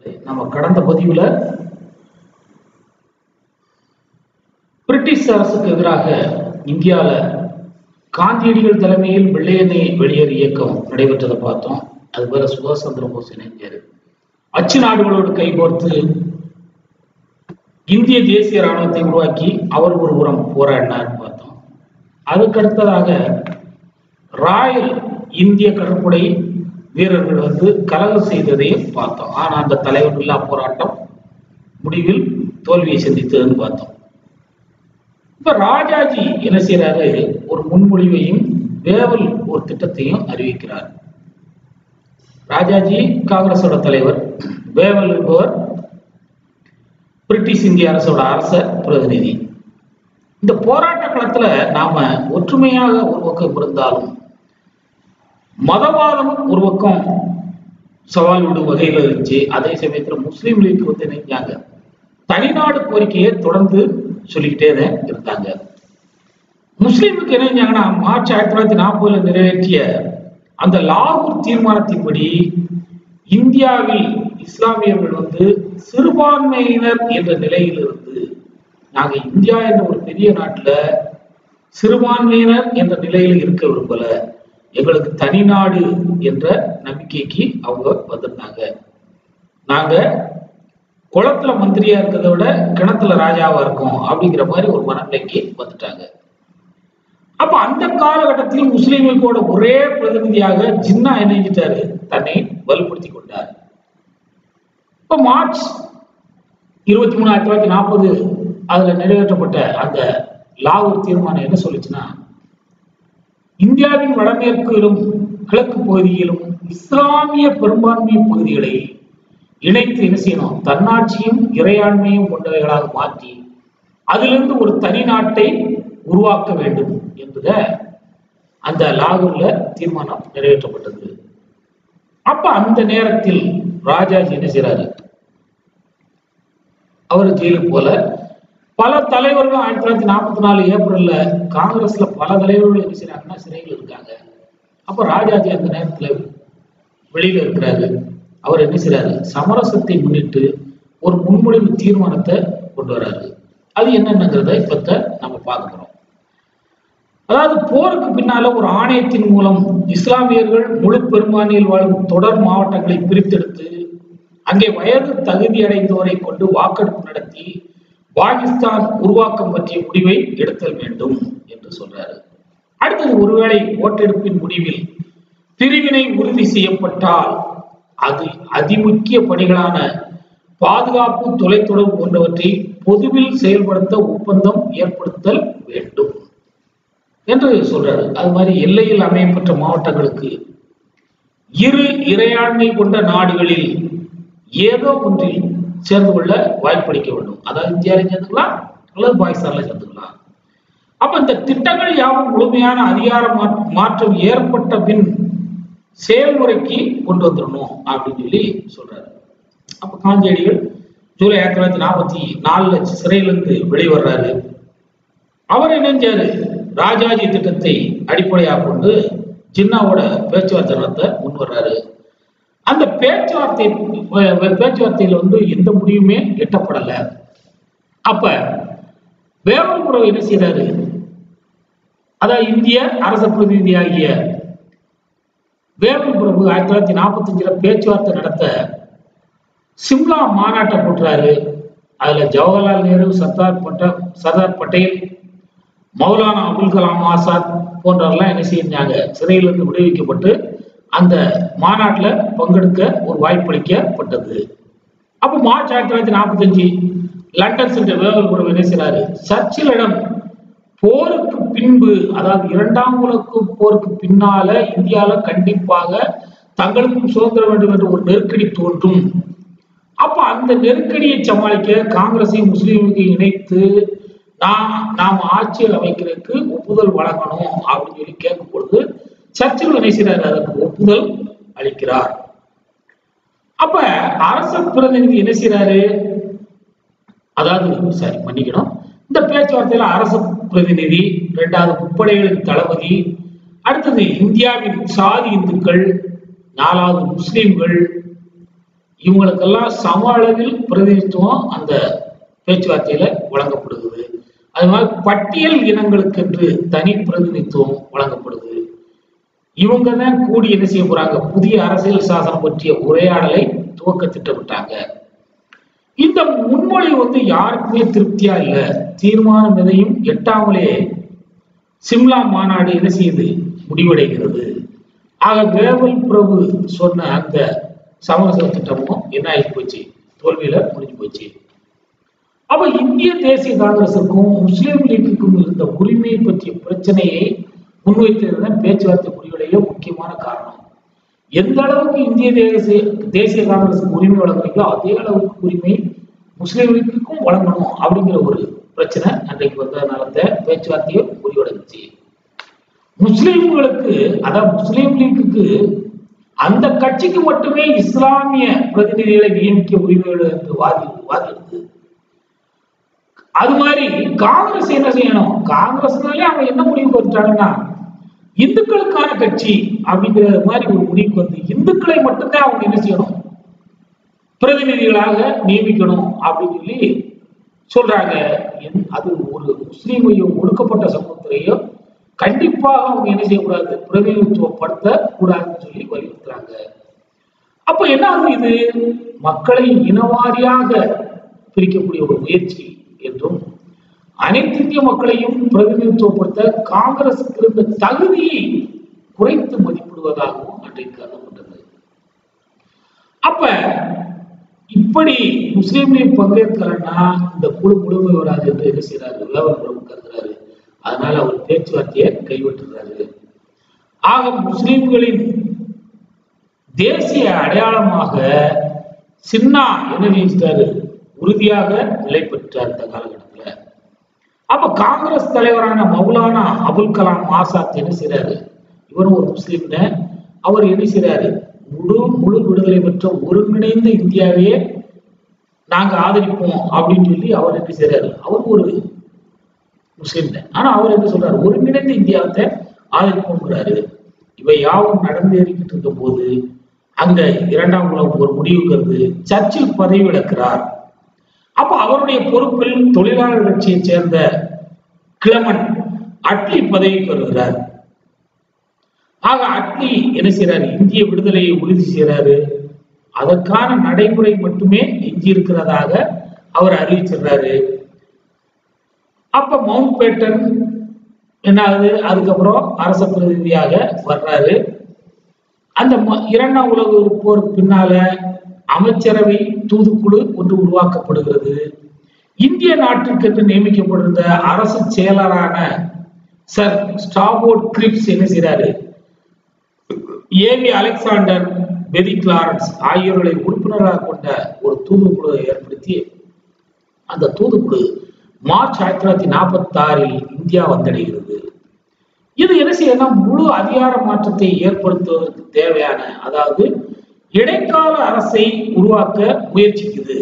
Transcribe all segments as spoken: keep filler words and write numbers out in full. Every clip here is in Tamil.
நம்ம கடந்த பதிவுல பிரிட்டிஷ் அரசுக்கு எதிராக இந்தியால காந்தியடிகள் தலைமையில் வெள்ளையனே வெளியேறு இயக்கம் நடைபெற்றதை பார்த்தோம். அது போல சுபாஷ் சந்திர போஸ் இணைஞ்சாரு. அச்சு நாடுகளோடு கைகோர்த்து இந்திய தேசிய ராணுவத்தை உருவாக்கி அவர் ஒரு புறம் போராடினார்னு பார்த்தோம். அதுக்கடுத்ததாக ராயல் இந்திய கடற்படை வீரர்கள் வந்து கலகம் செய்ததையும் பார்த்தோம். ஆனா அந்த தலைவர் இல்லா போராட்டம் முடிவில் தோல்வியை சந்தித்ததுன்னு பார்த்தோம். இப்ப ராஜாஜி என்ன செய்யறாரு, ஒரு முன்மொழிவையும் வேவல் ஒரு திட்டத்தையும் அறிவிக்கிறார். ராஜாஜி காங்கிரஸோட தலைவர், வேவல் என்பவர் பிரிட்டிஷ் இந்திய அரசோட அரச பிரதிநிதி. இந்த போராட்ட களத்துல நாம ஒற்றுமையாக ஒரு பக்கம் இருந்தாலும் மதவாதம் ஒரு பக்கம் சவால் விடும் வகையில் இருந்துச்சு. அதே சமயத்துல முஸ்லீம் லீக் வந்து நினைஞ்சாங்க, தனிநாடு கோரிக்கையை தொடர்ந்து சொல்லிக்கிட்டே தான் இருந்தாங்க. முஸ்லீமுக்கு என்ன செஞ்சாங்கன்னா, மார்ச் ஆயிரத்தி தொள்ளாயிரத்தி நாற்பதுல நிறைவேற்றிய அந்த லாகூர் தீர்மானத்தின்படி இந்தியாவில் இஸ்லாமியர்கள் வந்து சிறுபான்மையினர் என்ற நிலையில் இருந்து, நாங்க இந்தியா என்ற ஒரு பெரிய நாட்டுல சிறுபான்மையினர் என்ற நிலையில் இருக்க விரும்பல, எங்களுக்கு தனிநாடு என்ற நம்பிக்கைக்கு அவங்க வந்திருந்தாங்க. நாங்க குளத்துல மந்திரியா இருக்கிறத விட கிணத்துல ராஜாவா இருக்கும் அப்படிங்கிற மாதிரி ஒரு மனநிலைக்கு வந்துட்டாங்க. அப்ப அந்த காலகட்டத்தில் முஸ்லீம்களோட ஒரே பிரதிநிதியாக ஜின்னா இணைஞ்சிட்டாரு, தன்னை வலுப்படுத்தி கொண்டார். இப்ப மார்ச் இருபத்தி மூணு ஆயிரத்தி தொள்ளாயிரத்தி நாற்பது அதுல நிறைவேற்றப்பட்ட அந்த லாகூர் தீர்மானம் என்ன சொல்லுச்சுன்னா, இந்தியாவின் வடமேற்கிலும் கிழக்கு பகுதியிலும் இஸ்லாமிய பெரும்பான்மை பகுதிகளை இணைத்து என்ன செய்யணும், தன்னாட்சியும் இறையாண்மையும் கொண்டவைகளாக மாற்றி அதிலிருந்து ஒரு தனி நாட்டை உருவாக்க வேண்டும் என்பத அந்த லாகூர்ல தீர்மானம் நிறைவேற்றப்பட்டது. அப்ப அந்த நேரத்தில் ராஜாஜி என்ன செய்யறாரு, அவர் ஜெயிலுக்கு போல பல தலைவர்கள் ஆயிரத்தி தொள்ளாயிரத்தி நாற்பத்தி நாலு ஏப்ரல்ல காங்கிரஸ்ல பல தலைவர்கள் என்ன செய்யறாங்கன்னா சிறையில் இருக்காங்க. அப்ப ராஜாஜி அந்த நேரத்துல வெளியில இருக்கிறாரு. அவர் என்ன செய்யறாரு, சமரசத்தை முன்னிட்டு ஒரு முன்மொழிவு தீர்மானத்தை கொண்டு வர்றாரு. அது என்னென்னங்கிறத இப்பத்த நம்ம பார்க்கிறோம். அதாவது போருக்கு பின்னால ஒரு ஆணையத்தின் மூலம் இஸ்லாமியர்கள் முழு பெரும்பான்மையில் வாழும் தொடர் மாவட்டங்களை பிரித்தெடுத்து அங்கே வயது தகுதி அடைந்தோரை கொண்டு வாக்கெடுப்பு நடத்தி பாகிஸ்தான் உருவாக்கம் பற்றிய முடிவை எடுத்தல் வேண்டும் என்று சொல்றாரு. அடுத்தது, ஒருவேளை ஓட்டெடுப்பின் முடிவில் பிரிவினை உறுதி செய்யப்பட்டால் அது அதிமுக்கிய பணிகளான பாதுகாப்பு, தொலைத்தொடர்பு போன்றவற்றை பொதுவில் செயல்படுத்த ஒப்பந்தம் ஏற்படுத்தல் வேண்டும் என்று சொல்றாரு. அது மாதிரி எல்லையில் அமையப்பட்ட மாவட்டங்களுக்கு இரு இறையாண்மை கொண்ட நாடுகளில் ஏதோ ஒன்றில் சேர்ந்து கொள்ள வாய்ப்பளிக்க வேண்டும். அதாவது இந்தியாவில சேர்ந்துக்கலாம் அல்லது பாகிஸ்தான்ல சேர்ந்துக்கலாம். அப்ப இந்த திட்டங்கள் யாவும் முழுமையான அதிகார மாற்றம் ஏற்பட்ட பின் செயல்முறைக்கு கொண்டு வந்துடணும் அப்படின்னு சொல்லி சொல்றாரு. அப்ப காந்தியடிகள் ஜூலை ஆயிரத்தி தொள்ளாயிரத்தி நாற்பத்தி நாலுல சிறையிலிருந்து வெளிவர்றாரு. அவர் இணைஞ்சாரு, ராஜாஜி திட்டத்தை அடிப்படையாக கொண்டு ஜின்னாவோட பேச்சுவார்த்தை நடத்த முன் வர்றாரு. அந்த பேச்சுவார்த்தை பேச்சுவார்த்தையில வந்து எந்த முடிவுமே எட்டப்படல. அப்ப வேவல் பிரபு என்ன செய்யறாரு, அதாவது இந்திய அரச பிரதிநிதியாகிய வேவல் பிரபு ஆயிரத்தி தொள்ளாயிரத்தி நாற்பத்தி அஞ்சுல பேச்சுவார்த்தை நடத்த சிம்லா மாநாட்டை போட்டுறாரு. அதுல ஜவஹர்லால் நேரு, சர்தார் பட்டேல் சர்தார் பட்டேல் மௌலானா அபுல் கலாம் ஆசாத் போன்றவர்கள்லாம் என்ன செஞ்சாங்க, சிறையிலிருந்து விடுவிக்கப்பட்டு அந்த மாநாட்டில் பங்கெடுக்க ஒரு வாய்ப்பளிக்கப்பட்டது. அப்போ மார்ச் ஆயிரத்தி தொள்ளாயிரத்தி நாற்பத்தி அஞ்சு லண்டன் சென்ற வேவல் பிரபு என்ன செய்யறாரு, சர்ச்சிலிடம் போருக்கு பின்பு, அதாவது இரண்டாம் உலக போருக்கு பின்னால இந்தியாவில கண்டிப்பாக தங்களுக்கும் சுதந்திரம் வேண்டும் என்ற ஒரு நெருக்கடி தோன்றும். அப்ப அந்த நெருக்கடியை சமாளிக்க காங்கிரஸையும் முஸ்லீமுக்கு இணைத்து நான் நாம் ஆட்சியில் அமைக்கிறதுக்கு ஒப்புதல் வழங்கணும் அப்படின்னு சொல்லி கேட்கும் பொழுது சர்ச்சில் என்ன செய்யறாரு, அதற்கு ஒப்புதல் அளிக்கிறார். அப்ப அரச பிரதிநிதி என்ன செய்யறாரு, அதாவது சரி மன்னிக்கணும், இந்த பேச்சுவார்த்தையில அரச பிரதிநிதி, இரண்டாவது முப்படைகளின் தளபதி, அடுத்தது இந்தியாவின் சாதி இந்துக்கள், நாலாவது முஸ்லிம்கள், இவங்களுக்கெல்லாம் சம அளவில் பிரதிநிதித்துவம் அந்த பேச்சுவார்த்தையில வழங்கப்படுகிறது. அது மாதிரி பட்டியல் இனங்களுக்கு என்று தனி பிரதிநிதித்துவம் வழங்கப்படுது. இவங்க தான் கூடி என்ன செய்ய போறாங்க, புதிய அரசியல் சாசனம் பற்றிய உரையாடலை துவக்க திட்டமிட்டாங்க. இந்த முன்மொழி வந்து யாருக்குமே திருப்தியா இல்ல. தீர்மானம் எதையும் எட்டாமலே சிம்லா மாநாடு என்ன செய்யுது, முடிவடைகிறது. ஆக வேவல் பிரபு சொன்ன அந்த சமரச திட்டமும் என்ன ஆகி போச்சு, தோல்வியில முடிஞ்சு போச்சு. அப்ப இந்திய தேசிய காங்கிரசுக்கும் முஸ்லீம் லீக்குக்கும் இருந்த உரிமையை பற்றிய பிரச்சனையை முன்வைத்ததுதான் பேச்சுவார்த்தை முடிவுடைய முக்கியமான காரணம். எந்த அளவுக்கு இந்திய தேசிய தேசிய காங்கிரசுக்கு உரிமை வழங்குறீங்களோ அதே அளவுக்கு உரிமை முஸ்லீம் லீக்குக்கும் வழங்கணும் அப்படிங்கிற ஒரு பிரச்சனை அன்றைக்கு வந்ததுனால பேச்சுவார்த்தையை முடிவடைஞ்சிச்சு. முஸ்லீம்களுக்கு, அதாவது முஸ்லீம் லீக்குக்கு அந்த கட்சிக்கு மட்டுமே இஸ்லாமிய பிரதிநிதிகளை நியமிக்க உரிமை என்று வாதி வாதிடுது. அது மாதிரி காங்கிரஸ் என்ன செய்யணும், காங்கிரஸ்னாலே அவங்க என்ன முடிவுக்கு வந்துட்டாங்கன்னா இந்துக்களுக்கான கட்சி அப்படிங்கிற மாதிரி ஒரு முடிவுக்கு வந்து இந்துக்களை மட்டும்தான் அவங்க என்ன செய்யணும், பிரதிநிதிகளாக நியமிக்கணும் அப்படின்னு சொல்லி சொல்றாங்க. அது ஒரு முஸ்லீமையோ ஒடுக்கப்பட்ட சமூகத்திலேயோ கண்டிப்பாக அவங்க என்ன செய்யக்கூடாது, பிரதிநிதித்துவப்படுத்த கூடாதுன்னு சொல்லி வலியுறுத்துறாங்க. அப்ப என்ன ஆகும், இது மக்களை இனவாரியாக பிரிக்கக்கூடிய ஒரு முயற்சி என்றும் அனைத்து இந்திய மக்களையும் பிரதிநிதித்துவப்படுத்த காங்கிரசுக்கு இருந்த தகுதியை குறைத்து மதிப்பிடுவதாகவும் அன்றைக்கு கருதப்பட்டது. அப்ப இப்படி முஸ்லீம் லீக் பங்கேற்கலன்னா இந்த குழு முழுமை வராது என்று என்ன செய்யறாரு, வேவல் பிரபு கருதுறாரு. அதனால அவர் பேச்சுவார்த்தையை கைவிட்டுறாரு. ஆக முஸ்லிம்களின் தேசிய அடையாளமாக சின்னா என்ன நினைச்சிட்டாரு, உறுதியாக நிலை பெற்றார் இந்த காலகட்டத்தில். அப்ப காங்கிரஸ் தலைவரான மௌலானா அபுல் கலாம் ஆசாத் என்ன செய்யறாரு, இவரும் ஒரு முஸ்லீம் தான். அவர் என்ன செய்யறாரு, முழு முழு விடுதலை பெற்ற ஒருங்கிணைந்த இந்தியாவையே நாங்க ஆதரிப்போம் அப்படின்னு சொல்லி அவர் என்ன செய்யறாரு, அவர் ஒரு முஸ்லீம் தான். ஆனா அவர் என்ன சொல்றாரு, ஒருங்கிணைந்த இந்தியாவை ஆதரிப்போங்கிறாரு. இவை யாவும் நடந்தேறிக்கிட்டு இருக்கும் போது அங்க இரண்டாம் உலகம் ஒரு முடிவுங்கிறது சர்ச்சில் பதவி விளக்கிறார். அப்ப அவருடைய பொறுப்பில் தொழிலாளர் கட்சியை சேர்ந்த கிளமன் அட்லி பதவிக்கு வருகிறார். ஆக அட்லி என்ன செய்யறாரு, இந்திய விடுதலையை உறுதி செய்யறாரு. அதற்கான நடைமுறை மட்டுமே எஞ்சி இருக்கிறதாக அவர் அறிவிச்சிடுறாரு. அப்ப மவுண்ட் பேட்டன் என்ன ஆகுது, அதுக்கப்புறம் அரச பிரதிநிதியாக வர்றாரு. அந்த இரண்டாம் உலக போருக்கு பின்னால அமைச்சரவை தூதுக்குழு ஒன்று உருவாக்கப்படுகிறது. இந்திய நாட்டிற்கு என்று நியமிக்கப்பட்டிருந்த அரசு செயலரான சர் ஸ்டாபோர்ட் கிரிப்ஸ் என்ன செய்யறாரு, ஏவி அலெக்சாண்டர், பெதி கிளாரன்ஸ் ஆகியோர்களை உறுப்பினராக கொண்ட ஒரு தூதுக்குழுவை ஏற்படுத்தி அந்த தூதுக்குழு மார்ச் ஆயிரத்தி தொள்ளாயிரத்தி நாற்பத்தி ஆறில் இந்தியா வந்தடைகிறது. இது என்ன செய்யணும், முழு அதிகார மாற்றத்தை ஏற்படுத்துவதற்கு தேவையான, அதாவது இடைக்கால அரசை உருவாக்க முயற்சிக்குது.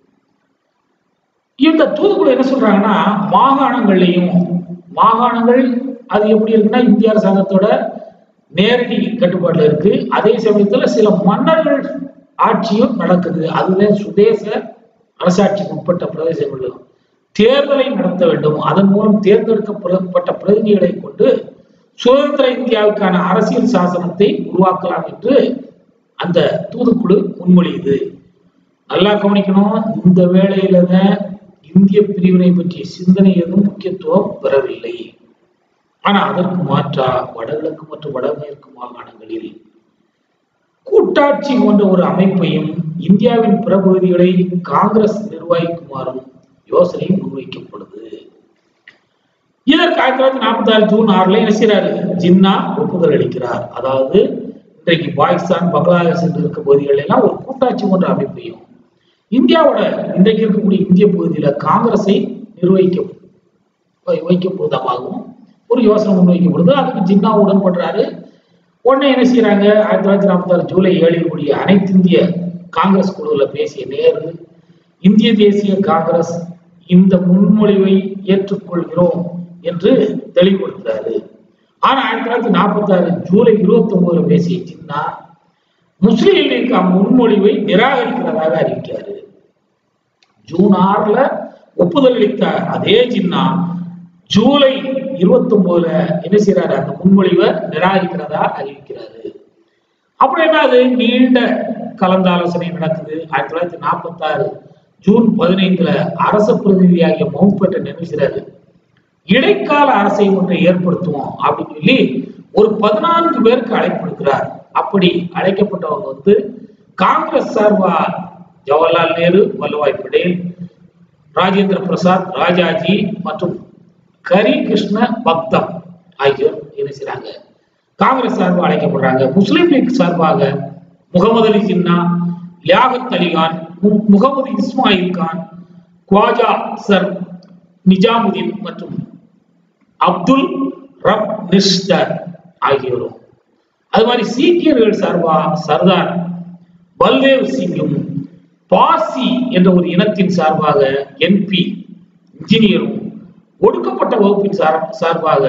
இந்த தூதுக்குழு என்ன சொல்றாங்கன்னா, மாகாணங்கள்லையும், மாகாணங்கள் அது எப்படி இருக்குன்னா இந்திய அரசாங்கத்தோட நேரடி கட்டுப்பாட்டுல இருக்கு. அதே சமயத்துல சில மன்னர்கள் ஆட்சியும் நடக்குது. அதுதான் சுதேச அரசாட்சிக்கு உட்பட்ட பிரதேசங்களும் தேர்தலை நடத்த வேண்டும். அதன் மூலம் தேர்ந்தெடுக்கப்பட்ட பிரதிநிதிகளை கொண்டு சுதந்திர இந்தியாவுக்கான அரசியல் சாசனத்தை உருவாக்கலாம் என்று அந்த தூதுக்குழு முன்மொழியுது. நல்லா கவனிக்கணும், இந்த வேளையில தான் இந்திய பிரிவினை பற்றிய சிந்தனை எதுவும் முக்கியத்துவம் பெறவில்லை. ஆனா அதற்கு மாற்றா வடகிழக்கு மற்றும் வடமேற்கு மாகாணங்களில் கூட்டாட்சி போன்ற ஒரு அமைப்பையும் இந்தியாவின் பிற பகுதிகளை காங்கிரஸ் நிர்வகிக்குமாறும் யோசனையும் முன்வைக்கப்படுது. இதற்கு ஆயிரத்தி தொள்ளாயிரத்தி நாற்பத்தி ஆறு ஜூன் ஆறுல என்ன செய்யறாரு, ஜின்னா ஒப்புதல் அளிக்கிறார். அதாவது இன்றைக்கு பாகிஸ்தான், பங்களாதேஷ் என்று இருக்க பகுதிகள் எல்லாம் ஒரு கூட்டாட்சி போன்ற அமைப்பையும் இந்தியாவோட இன்றைக்கு இருக்கக்கூடிய இந்திய பகுதியில காங்கிரஸை நிர்வகிக்க வைக்கும் விதமாகவும் ஒரு யோசனை முன்வைக்கப்படுது. அதுக்கு ஜின்னா உடன்படுறாரு. உடனே என்ன செய்யறாங்க, ஆயிரத்தி தொள்ளாயிரத்தி நாற்பத்தி ஆறு ஜூலை ஏழில் கூடிய அனைத்து இந்திய காங்கிரஸ் குழுவில் பேசிய நேரு, இந்திய தேசிய காங்கிரஸ் இந்த முன்மொழிவை ஏற்றுக்கொள்கிறோம் என்று தெளிவுபடுத்துறாரு. ஆனா ஆயிரத்தி தொள்ளாயிரத்தி நாற்பத்தி ஆறு ஜூலை இருபத்தி ஒன்பதுல பேசிய ஜின்னா முஸ்லீம் லீக் முன்மொழிவை நிராகரிக்கிறதாக அறிவிக்கிறாரு. ஜூன் ஆறுல ஒப்புதல் அளித்த அதே ஜின்னா ஜூலை இருபத்தி ஒன்பதுல என்ன செய்யறாரு, அந்த முன்மொழிவை நிராகரிக்கிறதா அறிவிக்கிறாரு. அப்புறம் என்ன, அது நீண்ட கலந்தாலோசனை நடக்குது. ஆயிரத்தி தொள்ளாயிரத்தி நாற்பத்தி ஆறு ஜூன் பதினைந்துல அரச பிரதிநிதியாகிய மவுண்ட்பேட்டை நினைக்கிறாரு, இடைக்கால அரசை ஒன்றை ஏற்படுத்துவோம் அப்படின்னு சொல்லி ஒரு பதினான்கு பேருக்கு அழைப்பு கொடுக்கிறார். அப்படி அழைக்கப்பட்டவங்க வந்து காங்கிரஸ் சார்பா ஜவஹர்லால் நேரு, வல்லபாய் படேல், ராஜேந்திர பிரசாத், ராஜாஜி மற்றும் கரி கிருஷ்ண பக்தம் ஆகியோர் என்ன செய்றாங்க, காங்கிரஸ் சார்பாக அழைக்கப்படுறாங்க. முஸ்லீம் லீக் சார்பாக முகமது அலி ஜின்னா, லியாகத் அலிகான், முகமது இஸ்மாயில் கான், குவாஜா சர் நிஜாமுதீன் மற்றும் அப்துல் ரப் நிஷ்டர் ஆகியோரும், அது மாதிரி சீக்கியர்கள் சார்பா சர்தார் பல்தேவ் சிங்கும், பார்சி என்ற ஒரு இனத்தின் சார்பாக என்பி இன்ஜினியரும், ஒடுக்கப்பட்ட வகுப்பின் சார்பாக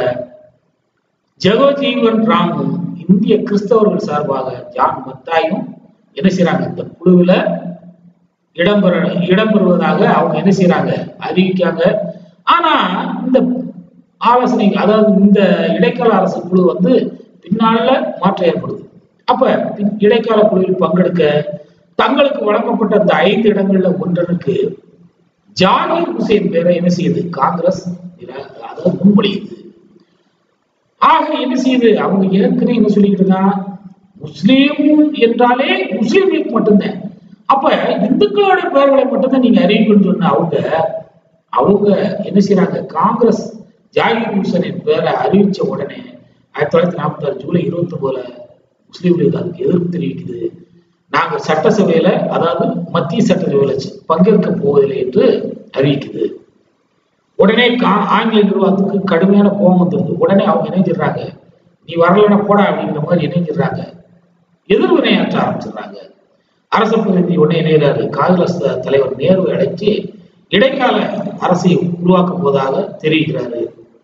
ஜெகஜீவன் ராமும், இந்திய கிறிஸ்தவர்கள் சார்பாக ஜான் மத்தாயும் என்ன செய்யறாங்க, இந்த குழுவில் இடம்பெற இடம்பெறுவதாக அவங்க என்ன செய்யறாங்க, அறிவிக்காங்க. ஆனா இந்த ஆலோசனை, அதாவது இந்த இடைக்கால அரசு குழு வந்து பின்னால மாற்றம் ஏற்படுது. அப்ப இடைக்கால குழுவில் பங்கெடுக்க தங்களுக்கு வழங்கப்பட்ட அந்த ஐந்து இடங்கள்ல ஒன்றனுக்கு ஜாகிர் ஹுசேன் பேரை என்ன செய்யுது, காங்கிரஸ் அதாவது முன்மொழியுது. ஆக என்ன செய்யுது, அவங்க ஏற்கனவே என்ன சொல்லிக்கிட்டு இருந்தா, முஸ்லீம் என்றாலே முஸ்லீம் லீக் மட்டும்தான், அப்ப இந்துக்களோட பெயர்களை மட்டும்தான் நீங்க அறிவிக்கணும்னு சொன்ன அவங்க அவங்க என்ன செய்யறாங்க, காங்கிரஸ் ஜாகிர் ஹுசேனின் பேரை அறிவிச்ச உடனே ஆயிரத்தி தொள்ளாயிரத்தி நாற்பத்தி ஆறு ஜூலை இருபத்தி ஒன்பதுல முஸ்லீம் லீக் அதுக்கு எதிர்ப்பு தெரிவிக்குது. நாங்க சட்டசபையில, அதாவது மத்திய சட்டசபையில பங்கேற்க போவதில்லை என்று அறிவிக்குது. உடனே ஆங்கில நிர்வாகத்துக்கு கடுமையான கோபம் வந்துருது. உடனே அவங்க இணைஞ்சிடுறாங்க, நீ வரலன்னா போடா அப்படிங்கிற மாதிரி இணைஞ்சிடுறாங்க, எதிர்வினையாற்ற ஆரம்பிச்சிடுறாங்க. அரசு பிரதிநிதி உடனே இணைகிறாரு. காங்கிரஸ் தலைவர் நேருவை அழைத்து இடைக்கால அரசை உருவாக்கும் போதாக தெரிவிக்கிறாரு.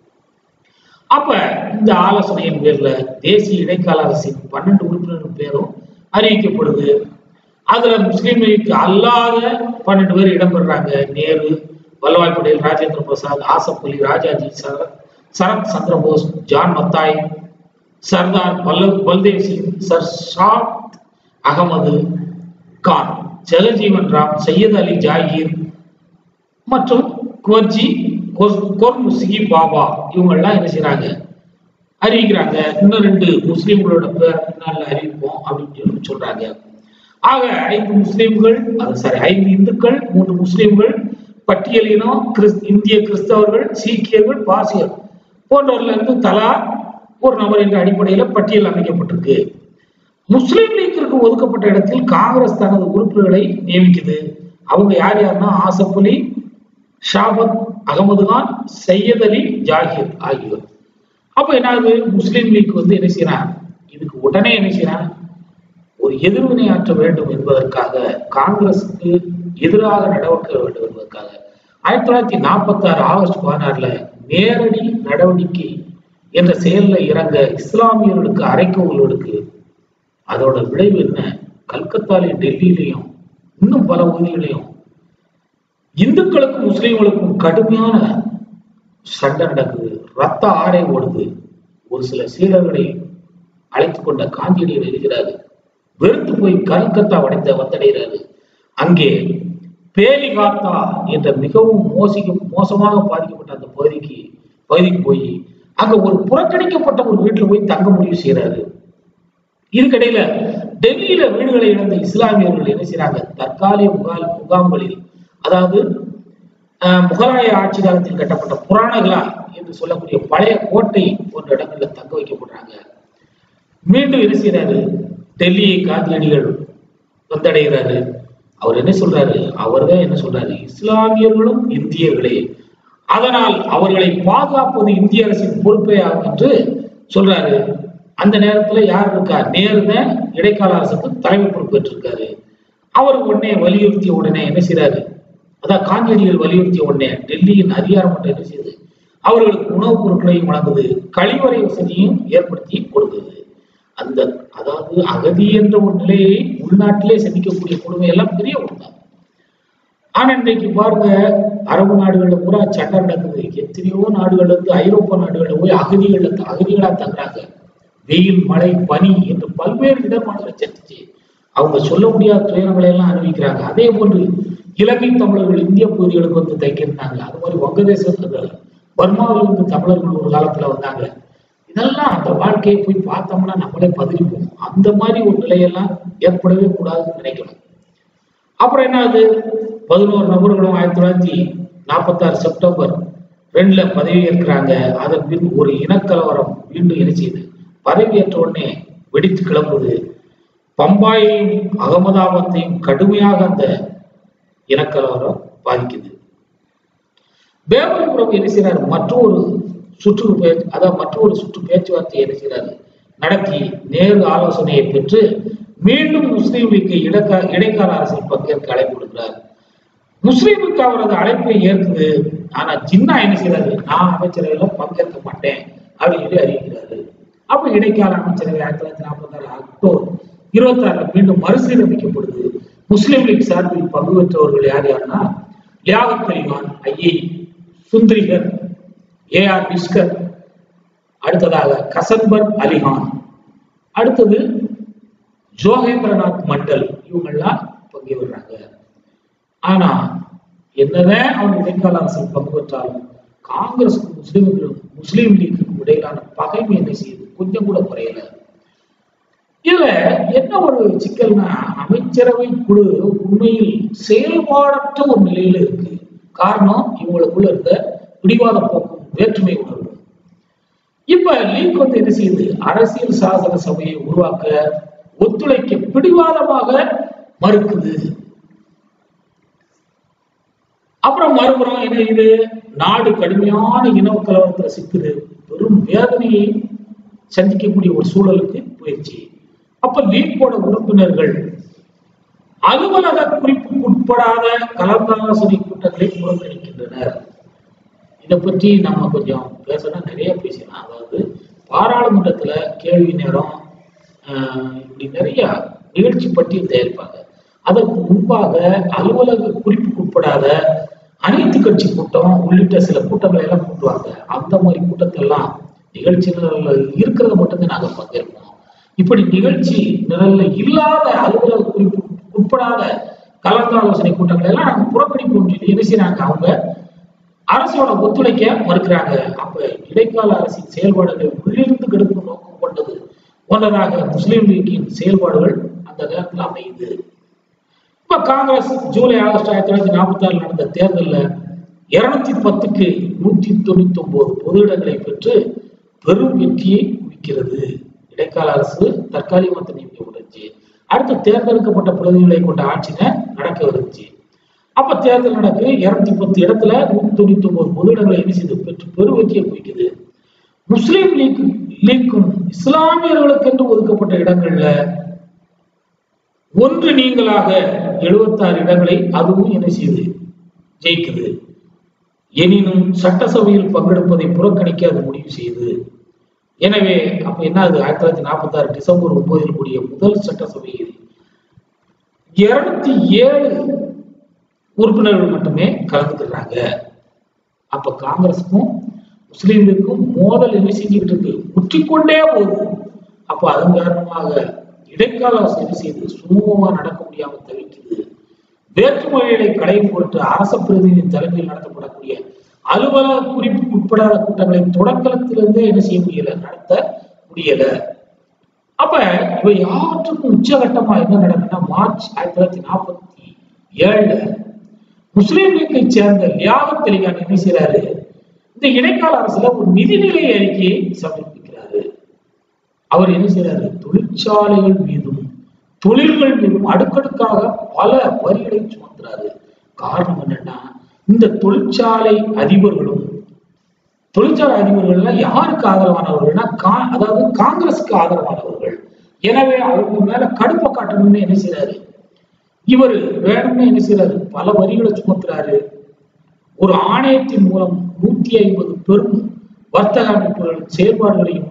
அப்ப இந்த ஆலோசனையின் பேர்ல தேசிய இடைக்கால அரசின் பன்னெண்டு உறுப்பினர்கள் பேரும் அறிவிக்கப்படுது. அதுல முஸ்லீம் லீக் அல்லாத பன்னெண்டு பேர் இடம்பெறாங்க. நேரு, வல்லபாய் படேல், ராஜேந்திர பிரசாத், ஆசப் அலி, ராஜாஜி, சரத் சந்திரபோஸ், ஜான் மத்தாய், சர்தார் பல்தேவ் சிங், சர் ஷாத் அகமது கான், ஜெகஜீவன் ராம், சையத் அலி ஜாகீர் மற்றும் குவர்ஜி கொர்முஸ்கி பாபா, இவங்கெல்லாம் என்ன செய்யறாங்க, அறிவிக்கிறாங்க. இன்னும் ரெண்டு முஸ்லீம்களோட பேர் பின்னால அறிவிப்போம் அப்படின்னு சொல்றாங்க. ஆக ஐந்து முஸ்லீம்கள், அது சாரி ஐந்து இந்துக்கள், மூன்று முஸ்லீம்கள், பட்டியலினம் கிறிஸ் இந்திய கிறிஸ்தவர்கள், சீக்கியர்கள், பார்சியர் போன்றவர்கள் இருந்து தலா ஒரு நபர் என்ற அடிப்படையில் பட்டியல் அமைக்கப்பட்டிருக்கு. முஸ்லீம் லீக்கிற்கு ஒதுக்கப்பட்ட இடத்தில் காங்கிரஸ் தனது உறுப்பினர்களை நியமிக்குது. அவங்க யார் யாருன்னா ஆசப் அலி, ஷாபத் அகமது கான், சையத் அலி ஜாகிர் ஆகியோர். அப்ப என்னாவது, முஸ்லீம் லீக் வந்து என்ன செய்யறான், இதுக்கு உடனே என்ன செய்யறான், ஒரு எதிர்வினையாற்ற வேண்டும் என்பதற்காக, காங்கிரசுக்கு எதிராக நடவடிக்கை வேண்டும் என்பதற்காக ஆயிரத்தி தொள்ளாயிரத்தி நாற்பத்தி ஆறு ஆகஸ்ட் பதினாறுல நேரடி நடவடிக்கை என்ற செயல்ல இறங்க இஸ்லாமியர்களுக்கு அரைக்கோவல்களுக்கு அதோட விளைவு என்ன, கல்கத்தாலையும் டெல்லியிலையும் இன்னும் பல பகுதிகளையும் இந்துக்களுக்கும் முஸ்லீம்களுக்கும் கடுமையான சண்டை நடக்குது. ரத்த ஆடை ஓடுது. ஒரு சில சீடர்களை அழைத்துக் கொண்ட காந்தியடிகள் இருக்கிறாரு. வெறுத்து போய் கல்கத்தா வடைந்த வந்தடைகிறாரு. அங்கே பேலிகாத்தா என்ற மிகவும் மோசிக்கும் மோசமாக பாதிக்கப்பட்ட அந்த பகுதிக்கு பகுதிக்கு போய் அங்க ஒரு புறக்கணிக்கப்பட்ட ஒரு வீட்டுல போய் தங்க முடிவு செய்யறாரு. இதுக்கிடையில டெல்லியில வீடுகளை இழந்த இஸ்லாமியர்கள் என்ன செய்யறாங்க, தற்காலிக முகால் முகாம்களில், அதாவது முகலாய ஆட்சி காலத்தில் கட்டப்பட்ட புராணங்களா என்று சொல்லக்கூடிய பழைய கோட்டை போன்ற இடங்கள்ல தங்க வைக்கப்படுறாங்க. மீண்டும் என்ன செய்யறாரு, டெல்லியை காந்தியடிகள் வந்தடைகிறாரு. அவர் என்ன சொல்றாரு, அவர் தான் என்ன சொல்றாரு, இஸ்லாமியர்களும் இந்தியர்களே, அதனால் அவர்களை பாதுகாப்பது இந்திய அரசின் பொறுப்பே ஆகும் என்று சொல்றாரு. அந்த நேரத்துல யார் இருக்கா, நேரு தான் இடைக்கால அரசுக்கு தலைமை பொறுப்பேற்றிருக்காரு. அவர் உடனே வலியுறுத்திய உடனே என்ன செய்யறாரு, அதான் காந்தியடிகள் வலியுறுத்திய உடனே டெல்லியின் அதிகாரம் மட்டும் என்ன செய்யுது, அவர்களுக்கு உணவுப் பொருட்களையும் வழங்குது, கழிவறை வசதியும் ஏற்படுத்தி கொடுக்குது. அந்த அதாவது அகதி என்ற ஒரு நிலையை உள்நாட்டிலே சந்திக்கக்கூடிய கொடுமை எல்லாம் பெரிய ஒன்றுதான். ஆனா இன்றைக்கு பாருங்க, அரபு நாடுகள்ல பூரா சண்டை நடக்குது. எத்தனையோ நாடுகள்ல இருந்து ஐரோப்பா நாடுகள்ல போய் அகதிகள் அகதிகளா தங்குறாங்க. வெயில், மழை, பனி என்று பல்வேறு இடர்பாடுகளை சந்திச்சு அவங்க சொல்ல முடியாத துயரங்களை எல்லாம் அனுபவிக்கிறாங்க. அதே போன்று இலங்கை தமிழர்கள் இந்திய பகுதிகளுக்கு வந்து தைக்கிறாங்க. அது மாதிரி வங்கதேசத்துல பர்மாவில் இருந்து தமிழர்கள் ஒரு காலத்துல வந்தாங்க. இதெல்லாம் அந்த வாழ்க்கையை போய் பார்த்தோம்னா நம்மளே பதறிப்போம். அந்த மாதிரி ஒரு நிலையெல்லாம் ஏற்படவே கூடாதுன்னு நினைக்கணும். அப்புறம் என்ன ஆகுது, பதினோரு நபர்களும் ஆயிரத்தி தொள்ளாயிரத்தி நாற்பத்தி ஆறு செப்டம்பர் ரெண்டுல பதவி ஏற்கிறாங்க. அதன் பின் ஒரு இனக்கலவரம் மீண்டும் என்ன செய்யுது, பதவியேற்ற உடனே வெடித்து கிளம்புது. பம்பாயையும் அகமதாபாத்தையும் கடுமையாக அந்த இனக்கலவரம் பாதிக்குது. பேபரிபுரம் என்ன செய்யறாரு, மற்றொரு சுற்று பேச்சு அதாவது மற்றொரு சுற்று பேச்சுவார்த்தை என்ன செய்யறாரு நடத்தி நேரு ஆலோசனையை பெற்று மீண்டும் முஸ்லீம் லீக்கை இடக்கா இடைக்கால அரசில் பங்கேற்க அழைப்பு கொடுக்கிறார். முஸ்லீமுக்கு அவரது அழைப்பை ஏற்குது. ஆனா ஜின்னா என்ன செய்யறாரு, நான் அமைச்சரவையில பங்கேற்க மாட்டேன் அப்படின்னு சொல்லி அறிவிக்கிறாரு. அப்ப இடைக்கால அமைச்சரவை ஆயிரத்தி தொள்ளாயிரத்தி நாற்பத்தி ஆறு அக்டோபர் இருபத்தி ஆறுல மீண்டும் மறுசீரமைக்கப்படுது. முஸ்லீம் லீக் சார்பில் பங்கு பெற்றவர்கள் யார் யாருன்னா Liaquat Ali Khan, I I Chundrigar, A R Nishtar, அடுத்ததாக கசன்பர் அலிகான், அடுத்தது ஜோகேந்திரநாத் மண்டல், இவங்கெல்லாம் பங்கு பெறாங்க. ஆனா என்னதான் அவங்க இடைக்கால அரசில் பங்கு பெற்றாலும் காங்கிரஸுக்கும் முஸ்லீம்களும் முஸ்லீம் லீக்குக்கும் இடையிலான பகைமை என்ன செய்யுது, கொஞ்சம் கூட குறையல. இதுல என்ன ஒரு சிக்கல்னா, அமைச்சரவை குழு உண்மையில் செயல்பாடற்ற ஒரு நிலையில இருக்கு. காரணம் இவங்களுக்குள்ள இருந்த பிடிவாத போக்கும் வேற்றுமை உணர்வு. இப்ப லீக் வந்து என்ன செய்யுது, அரசியல் சாசன சபையை உருவாக்க ஒத்துழைக்க பிடிவாதமாக மறுக்குது. அப்புறம் மறுபுறம் என்ன இது, நாடு கடுமையான இனவ கலவரத்துல சிக்குது, பெரும் வேதனையை சந்திக்கக்கூடிய ஒரு சூழலுக்கு போயிடுச்சு. அப்ப லீக்கோட உறுப்பினர்கள் அலுவலக குறிப்புக்கு உட்படாத கலந்தாலோசனை கூட்டங்களை புறக்கணிக்கின்றனர். இதை பற்றி நம்ம கொஞ்சம் பேசணும், நிறைய பேசலாம். அதாவது பாராளுமன்றத்துல கேள்வி நேரம் இப்படி நிறைய நிகழ்ச்சி பட்டியல் தயாரிப்பாங்க. அதற்கு முன்பாக அலுவலக குறிப்புக்கு உட்படாத அனைத்து கட்சி கூட்டம் உள்ளிட்ட சில கூட்டங்களை எல்லாம் கூட்டுவாங்க. அந்த மாதிரி கூட்டத்தெல்லாம் நிகழ்ச்சி நிரல்ல இருக்கிறத மட்டும்தான் நாங்க பங்கேற்போம். இப்படி நிகழ்ச்சி நிரல்ல இல்லாத அலுவலக குறிப்பு உட்படாத கலந்தாலோசனை கூட்டங்களை எல்லாம் நாங்க புறக்கணிப்போம் சொல்லி என்ன செய்யறாங்க, அவங்க அரசோட ஒத்துழைக்க மறுக்கிறாங்க. அப்ப இடைக்கால அரசின் செயல்பாடுகளை உள்ளிருந்து கெடுக்கும் நோக்கம் கொண்டது ஒன்றதாக முஸ்லீம் லீக்கின் செயல்பாடுகள் அந்த நேரத்தில் அமையுது. இப்ப காங்கிரஸ் ஜூலை ஆகஸ்ட் ஆயிரத்தி தொள்ளாயிரத்தி நாற்பத்தி ஆறுல நடந்த தேர்தலில் இருநூத்தி பத்துக்கு நூத்தி தொண்ணூத்தி ஒன்பது பொது இடங்களை பெற்று பெரும் வெற்றியை குவிக்கிறது. இடைக்கால அரசு தற்காலிகமாக நியமிக்கப்பட்டுச்சு. அடுத்து தேர்ந்தெடுக்கப்பட்ட பிரதிநிதிகளை கொண்ட ஆட்சினை நடக்க இருந்துச்சு. அப்ப தேர்தல் நடக்கு இருநூத்தி பத்து இடத்துல நூத்தி தொண்ணூத்தி ஒன்பது பொது இடங்களை என்ன செய்து பெற்று பெரும் வெற்றியை குவிக்குது. முஸ்லீம் லீக் லீக்கும் இஸ்லாமியர்களுக்கு என்று ஒதுக்கப்பட்ட இடங்கள்ல ஒன்று நீங்களாக எழுபத்தி ஆறு இடங்களை அதுவும் என்ன செய்யுது ஜெயிக்குது. எனினும் சட்டசபையில் பங்கெடுப்பதை புறக்கணிக்க அது முடிவு செய்யுது. எனவே அப்ப என்ன ஆகுது, ஆயிரத்தி தொள்ளாயிரத்தி நாற்பத்தி ஆறு டிசம்பர் ஒன்பதில் கூடிய முதல் சட்டசபையில் இருநூத்தி ஏழு உறுப்பினர்கள் மட்டுமே கலந்துக்கிறாங்க. அப்ப காங்கிரஸுக்கும் முஸ்லீம் லீக்கும் மோதல் என்ன செஞ்சுக்கிட்டு இருக்கு, முற்றிக்கொண்டே போகுது. அப்ப அதன் காரணமாக இடைக்கால அரசு செய்து சுமூகமா நடக்க முடியாம தவிர்க்குது. வேற்றுமொழிகளை களையும் பொருட்டு அரச பிரதிநிதி தலைமையில் நடத்தப்படக்கூடிய அலுவலக குறிப்புக்கு உட்படாத கூட்டங்களை தொடக்கத்திலிருந்தே என்ன செய்ய முடியல, நடத்த முடியல. அப்ப இவை யாவற்றுக்கும் உச்சகட்டமா என்ன நடக்குன்னா, மார்ச் ஆயிரத்தி தொள்ளாயிரத்தி நாற்பத்தி ஏழுல முஸ்லீம் லீக்கை சேர்ந்த லியாகத் அலிகான் என்ன செய்யறாரு, இந்த இடைக்கால அரசுல ஒரு நிதிநிலை அறிக்கையை சமர்ப்பிக்கிறாரு. அவர் என்ன செய்யறாரு, தொழிற்சாலைகள் மீதும் தொழில்கள் மீதும் அடுக்கடுக்காக பல வரிகளை சுமத்துறாரு. காரணம் என்னன்னா, இந்த தொழிற்சாலை அதிபர்களும் தொழிற்சாலை அதிபர்கள் யாருக்கு ஆதரவானவர்கள்னா, அதாவது காங்கிரஸுக்கு ஆதரவானவர்கள். எனவே அவங்க மேல கடுப்பை காட்டணும்னு என்ன செய்யறாரு, இவர் வேணும்னு என்ன செய்யறாரு, பல வரிகளை சுமத்துறாரு. ஒரு ஆணையத்தின் மூலம் நூத்தி ஐம்பது பெரும் வர்த்தக அமைப்புகளின் செயல்பாடுகளையும்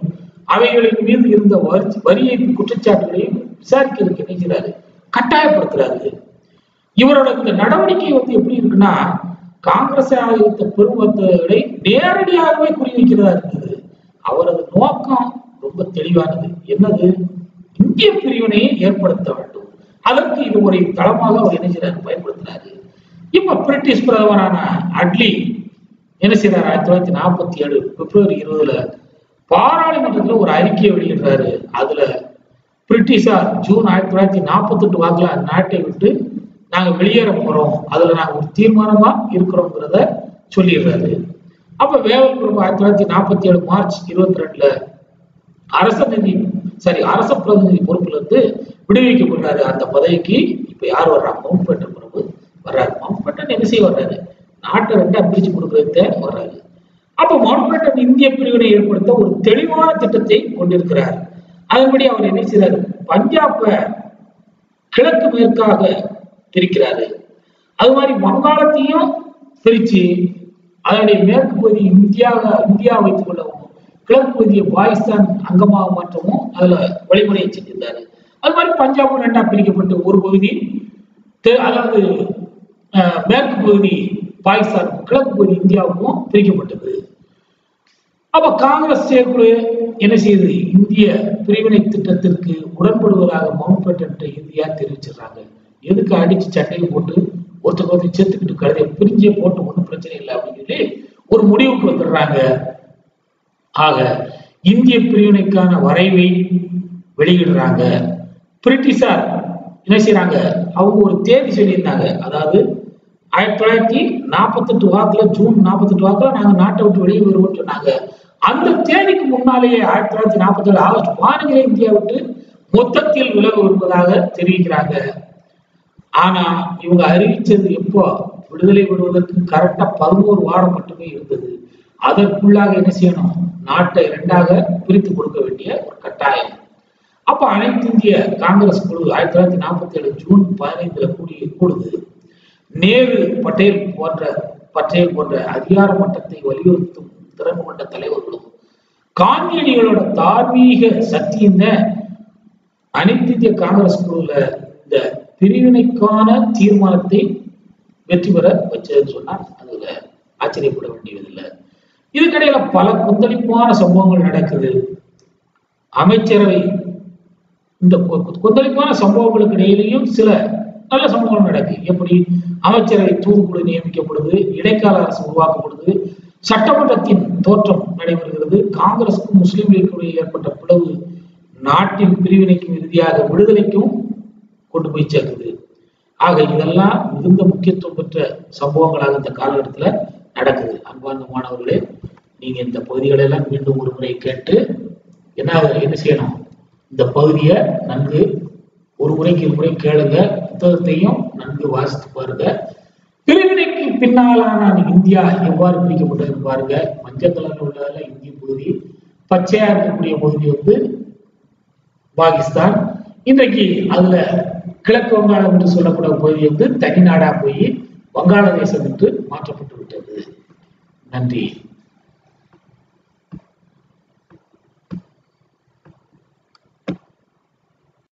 அவைகளின் மீது இருந்த வரி ஏய்ப்பு குற்றச்சாட்டுகளையும் விசாரிக்கிறதுக்கு நினைக்கிறாரு, கட்டாயப்படுத்துறாரு. இவரோட இந்த நடவடிக்கை வந்து எப்படி இருக்குன்னா, காங்கிரஸ் ஆதரித்த பெருமக்களை நேரடியாகவே குறிவைக்கிறதா இருக்குது. அவரது நோக்கம் ரொம்ப தெளிவானது. என்னது? இந்திய பிரிவினையை ஏற்படுத்த வேண்டும். அதற்கு இது ஒரு தளமாக அவர் என்ன செய்யறாரு, பயன்படுத்துறாரு. இப்ப பிரிட்டிஷ் பிரதமரான அட்லி என்ன செய்யறாரு, ஆயிரத்தி தொள்ளாயிரத்தி நாற்பத்தி ஏழு பிப்ரவரி இருபதுல பாராளுமன்றத்துல ஒரு அறிக்கையை வெளியிடுறாரு. அதுல பிரிட்டிஷார் ஜூன் ஆயிரத்தி தொள்ளாயிரத்தி நாற்பத்தி எட்டு வாக்குல நாட்டை விட்டு நாங்க வெளியேற போறோம், அதுல நாங்க ஒரு தீர்மானமா இருக்கிறோங்கிறத சொல்லிடுறாரு. அப்ப வேவல் பிரபு ஆயிரத்தி தொள்ளாயிரத்தி நாற்பத்தி ஏழு மார்ச் இருபத்தி ரெண்டுல அரச நிதி சரி அரச பிரதிநிதி பொறுப்புல இருந்து விடுவிக்கப்படுறாரு. அந்த பதவிக்கு இப்ப யார் வர்றா, மவுண்ட் பேட்டன் பிரபு வர்றாரு. மவுண்ட் பேட்டன் என்ன செய்ய வர்றாரு, நாட்டை ரெண்டா பிரிச்சு கொடுக்கறத வர்றாரு. அப்ப மவுண்ட் பேட்டன் இந்திய பிரிவினை ஏற்படுத்த ஒரு தெளிவான திட்டத்தை கொண்டிருக்கிறார். அதன்படி அவர் என்ன செய்யறாரு, பஞ்சாப கிழக்கு மேற்காக பிரிக்கிறாரு. அது மாதிரி வங்காளத்தையும் பிரிச்சு அதனுடைய மேற்கு பகுதி இந்தியா இந்தியா வைத்துக் கொள்ளவும், கிழக்கு பகுதியை பாகிஸ்தான் அங்கமாக மாற்றவும் அதுல வழிமுறையை செஞ்சிருந்தாரு. அது மாதிரி பஞ்சாபும் ரெண்டா பிரிக்கப்பட்டு ஒரு பகுதி அதாவது மேற்கு பகுதி பாகிஸ்தான், கிழக்கு பகுதி இந்தியாவுக்கும் பிரிக்கப்பட்டது. அப்ப காங்கிரஸ் செயற்குழு என்ன செய்யுது, இந்திய பிரிவினை திட்டத்திற்கு உடன்படுவதாக மவுண்ட் பேட்டன் இந்தியா தெரிவிச்சிடறாங்க. எதுக்கு அடிச்சு சட்டையை போட்டு ஒருத்தர் ஒருத்தர் செத்துக்கிட்டு கழுதையை பிரிஞ்சே போட்டு ஒன்றும் பிரச்சனை இல்லை அப்படின்னு சொல்லி ஒரு முடிவுக்கு வந்துடுறாங்க. ஆக இந்திய பிரிவினைக்கான வரைவை வெளியிடுறாங்க. பிரிட்டிஷார் என்ன செய்யறாங்க, அவங்க ஒரு தேதி சொல்லியிருந்தாங்க. அதாவது ஆயிரத்தி தொள்ளாயிரத்தி நாற்பத்தி எட்டு வாக்குல ஜூன் நாற்பத்தி எட்டு வாக்குல நாங்க நாட்டை விட்டு வெளியே வருவோம் சொன்னாங்க. அந்த தேதிக்கு முன்னாலேயே ஆயிரத்தி தொள்ளாயிரத்தி நாற்பத்தி ஏழு ஆகஸ்ட் பதினைஞ்சுல இந்தியா விட்டு மொத்தத்தில் விலக வருவதாக தெரிவிக்கிறாங்க. ஆனா இவங்க அறிவிச்சது எப்போ, விடுதலை விடுவதற்கு கரெக்டா பதினோரு வாரம் மட்டுமே இருந்தது. அதற்குள்ளாக என்ன செய்யணும், நாட்டை இரண்டாக பிரித்து கொடுக்க வேண்டிய ஒரு கட்டாயம். அப்ப அனைத்து இந்திய காங்கிரஸ் குழு ஆயிரத்தி தொள்ளாயிரத்தி நாற்பத்தி ஏழு ஜூன் பதினைந்துல கூடி கூடுது. நேரு பட்டேல் போன்ற பட்டேல் போன்ற அதிகார மட்டத்தை வலியுறுத்தும் திறன் கொண்ட தலைவர்களும் காந்தியடிகளோட தார்மீக சக்தியின் அனைத்து இந்திய காங்கிரஸ் குழுல இந்த பிரிவினைக்கான தீர்மானத்தை வெற்றி பெற வச்சதுன்னு சொன்னா அதுல ஆச்சரியப்பட வேண்டியதில்லை. இதுக்கிடையில பல கொந்தளிப்பான சம்பவங்கள் நடக்குது. அமைச்சரவை இந்த கொந்தளிப்பான சம்பவங்களுக்கு இடையிலையும் சில நல்ல சம்பவங்கள் நடக்குது. எப்படி, அமைச்சரவை தூதுக்குழு நியமிக்கப்படுது, இடைக்கால அரசு உருவாக்கப்படுது, சட்டமன்றத்தின் தோற்றம் நடைபெறுகிறது, காங்கிரசுக்கும் முஸ்லிம் லீக்கிடையே ஏற்பட்ட பிளவு நாட்டின் பிரிவினைக்கும் இறுதியாக விடுதலைக்கும் கொண்டு போய் சேர்க்குது. ஆக இதெல்லாம் மிகுந்த முக்கியத்துவம் பெற்ற சம்பவங்களாக இந்த காலகட்டத்துல நடக்குது. அன்பார்ந்த மாணவர்களே, நீங்க இந்த பகுதிகளை எல்லாம் மீண்டும் ஒரு முறை கேட்டு என்ன என்ன செய்யணும், இந்த பகுதியை நன்கு ஒரு முறைக்கு ஒரு முறை கேளுங்க, புத்தகத்தையும் நன்கு வாசித்து பாருங்க. பிரிவினைக்கு பின்னாலான இந்தியா எவ்வாறு பிரிக்கப்பட்டது பாருங்க. மஞ்சள் கலர்ல உள்ளதுல இந்திய பகுதி, பச்சையா இருக்கக்கூடிய பகுதி வந்து பாகிஸ்தான். இன்றைக்கு அதுல கிழக்கு வங்காளம் என்று சொல்லக்கூடிய பகுதி வந்து தனி நாடா போய் வங்காளதேசம் என்று மாற்றப்பட்டு விட்டது. நன்றி.